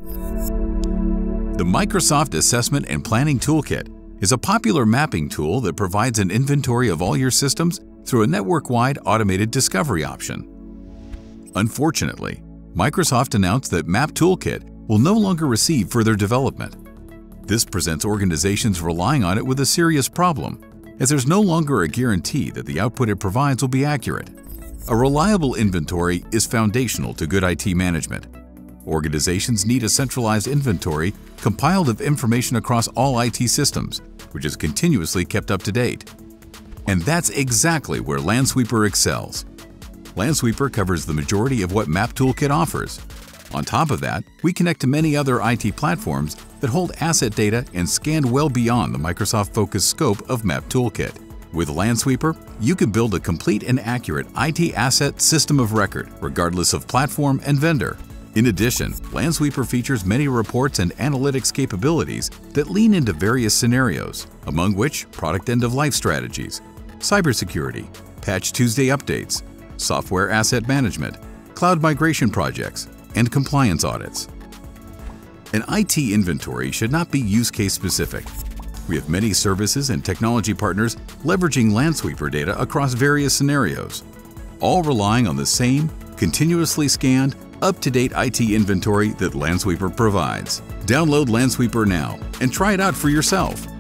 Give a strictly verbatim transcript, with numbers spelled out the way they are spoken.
The Microsoft Assessment and Planning Toolkit is a popular mapping tool that provides an inventory of all your systems through a network-wide automated discovery option. Unfortunately, Microsoft announced that MAP Toolkit will no longer receive further development. This presents organizations relying on it with a serious problem, as there's no longer a guarantee that the output it provides will be accurate. A reliable inventory is foundational to good I T management. Organizations need a centralized inventory compiled of information across all I T systems, which is continuously kept up to date. And that's exactly where Lansweeper excels. Lansweeper covers the majority of what MAP Toolkit offers. On top of that, we connect to many other I T platforms that hold asset data and scan well beyond the Microsoft-focused scope of MAP Toolkit. With Lansweeper, you can build a complete and accurate I T asset system of record, regardless of platform and vendor. In addition, Lansweeper features many reports and analytics capabilities that lean into various scenarios, among which product end-of-life strategies, cybersecurity, Patch Tuesday updates, software asset management, cloud migration projects, and compliance audits. An I T inventory should not be use case specific. We have many services and technology partners leveraging Lansweeper data across various scenarios, all relying on the same, continuously scanned, up-to-date I T inventory that Lansweeper provides. Download Lansweeper now and try it out for yourself.